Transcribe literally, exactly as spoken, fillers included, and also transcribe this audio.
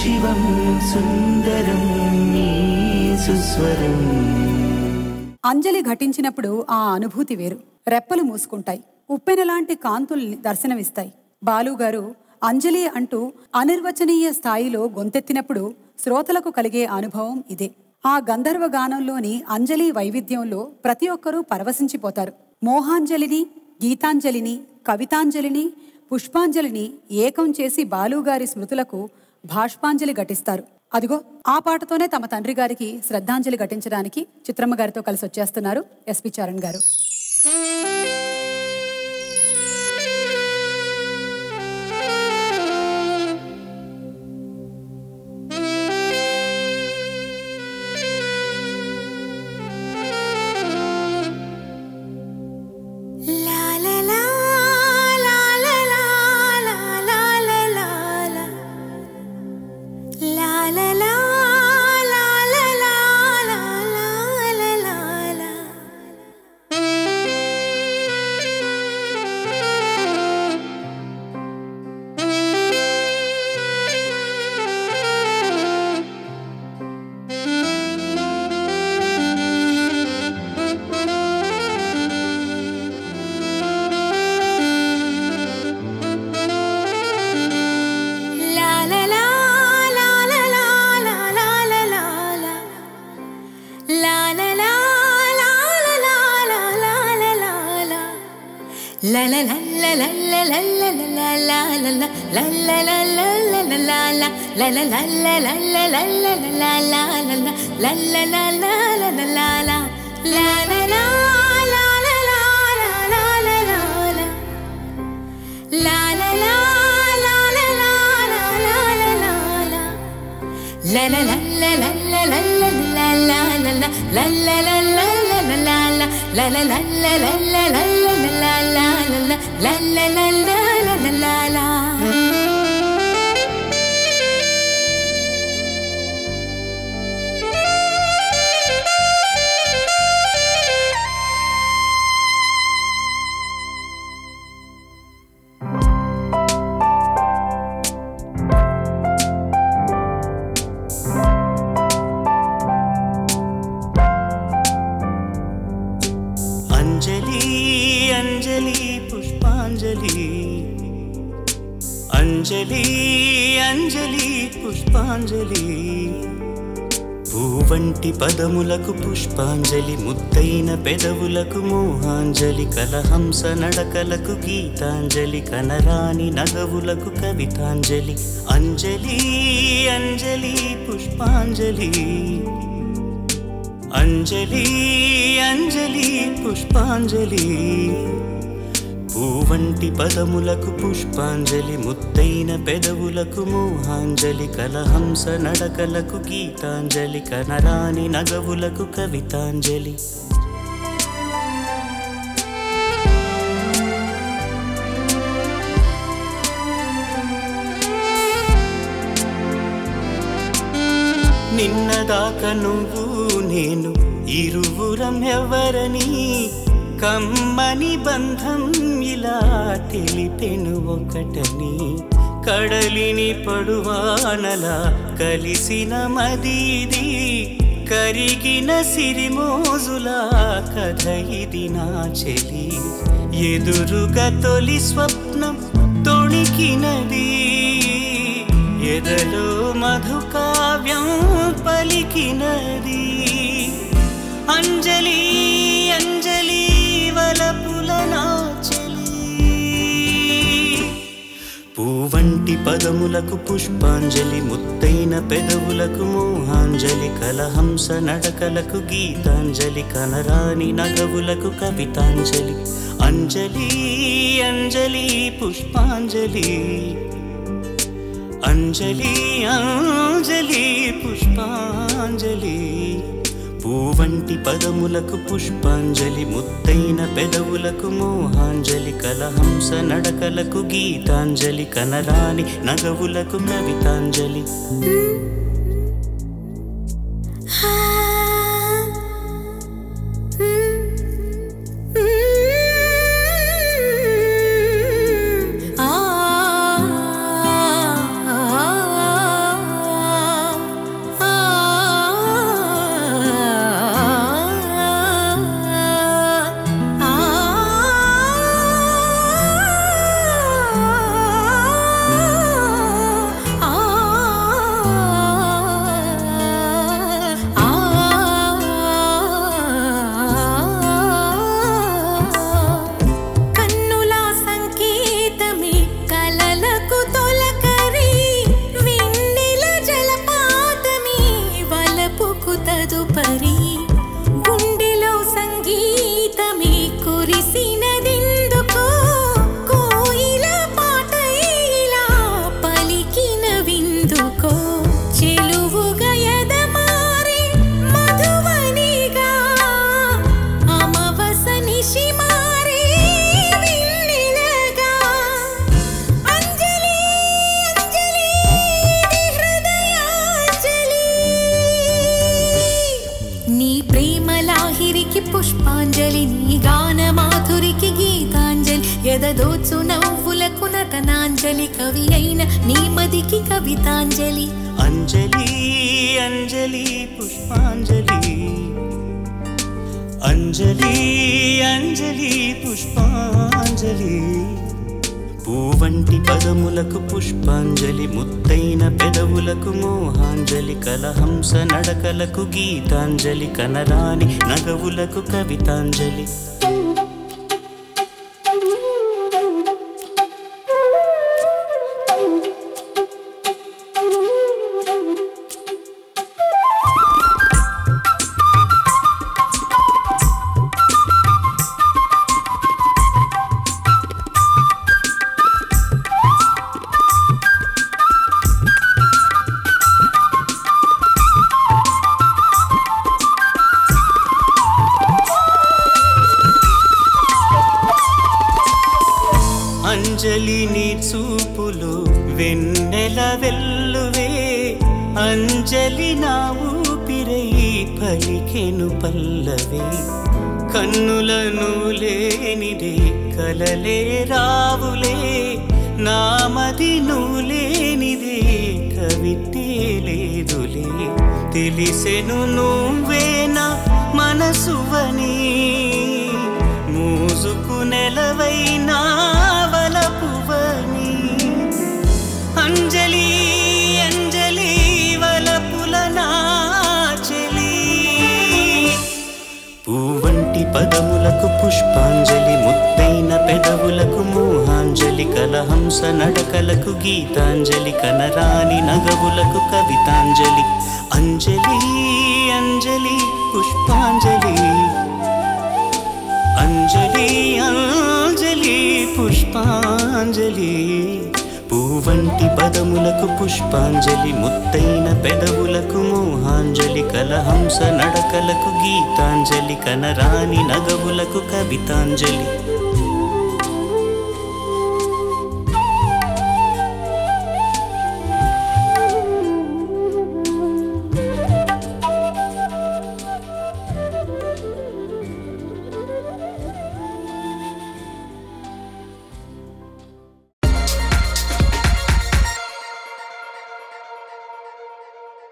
శివం సుందరం నీ సుస్వరం. అంజలి ఘటించినప్పుడు ఆ అనుభూతి వేరు. రెప్పలు మూసుకుంటాయి, ఉప్పెనలాంటి కాంతుల్ని దర్శనమిస్తాయి. బాలుగారు అంజలి అంటూ అనిర్వచనీయ స్థాయిలో గొంతెత్తినప్పుడు శ్రోతలకు కలిగే అనుభవం ఇదే. ఆ గంధర్వ గానంలోని అంజలి వైవిధ్యంలో ప్రతి ఒక్కరూ పరవశించిపోతారు. మోహాంజలిని, గీతాంజలిని, కవితాంజలిని, పుష్పాంజలిని ఏకం చేసి బాలుగారి స్మృతులకు భాష్పాంజలి ఘటిస్తారు. అదిగో ఆ పాటతోనే తమ తండ్రి గారికి శ్రద్ధాంజలి ఘటించడానికి చిత్రమ్మ గారితో కలిసి వచ్చేస్తున్నారు ఎస్పి చరణ్ గారు. అంజలి అంజలి పుష్పాంజలి పూవంటి పదములకు పుష్పాంజలి, ముద్దైన పెదవులకు మోహాంజలి, కలహంస నడకలకు గీతాంజలి, కనరాని నగవులకు కవితాంజలి. అంజలి అంజలి పుష్పాంజలి, అంజలి అంజలి పుష్పాంజలి పూవంటి పదములకు పుష్పాంజలి, ముద్దైన పెదవులకు మోహాంజలి, కలహంస నడకలకు గీతాంజలి, కనరాని నగవులకు కవితాంజలి. నిన్నదాకా నువ్వు నేను ఇరువురం ఎవరని, కమ్మని బంధం ఇలా తెలిపెను ఒకటని, కడలిని పడువానలా కలిసిన మదిది, కరిగిన సిరిమోజులా కథ ఇది నా చెలి. ఎదురుగా తొలి స్వప్నం తొణికినది, ఎదలో మధుకావ్యం పలికినది. అంజలి అంజలి వలపుల నా చెలి, పూవంటి పదములకు పుష్పాంజలి, ముద్దైన పెదవులకు మోహాంజలి, కలహంస నడకలకు గీతాంజలి, కనరాని నగవులకు కవితాంజలి. అంజలి అంజలి పుష్పాంజలి, అంజలి అంజలి పుష్పాంజలి పూవంటి పదములకు పుష్పాంజలి, ముద్దైన పెదవులకు మోహాంజలి, కలహంస నడకలకు గీతాంజలి, కనరాని నగవులకు కవితాంజలి. దోచు నవ్వులకు నటనాంజలి కవి అయిన నీ మదికి కవితాంజలి అంజలి అంజలి పుష్పాంజలి అంజలి అంజలి పుష్పాంజలి పూవంటి పదములకు పుష్పాంజలి ముత్తైన పెదవులకు మోహాంజలి కలహంస నడకలకు గీతాంజలి కనరాని నగవులకు కవితాంజలి అంజలి నీ చూపులు వెన్నెల వెల్లువే అంజలి నా ఊపిరై పలికెను పల్లవే కన్నులను లేనిదే కలలే రావులే నామది నులేనిదే కవితే లేదులే తెలిసెను నువ్వేనా మనసువని మూజుకు నెలవైనా వలపువని అంజలి అంజలి వలపుల నాచలి పూవంటి పదములకు పుష్పాంజలి ముత్తైన పెదవులకు మోహాంజలి కలహంస నడకలకు గీతాంజలి కనరాని నగవులకు కవితాంజలి అంజలి అంజలి పుష్పాంజలి అంజలి అంజలి పుష్పాంజలి పూవంటి పదములకు పుష్పాంజలి ముత్తైన పెదవులకు మోహాంజలి కలహంస నడకలకు గీతాంజలి కనరాని నగవులకు కవితాంజలి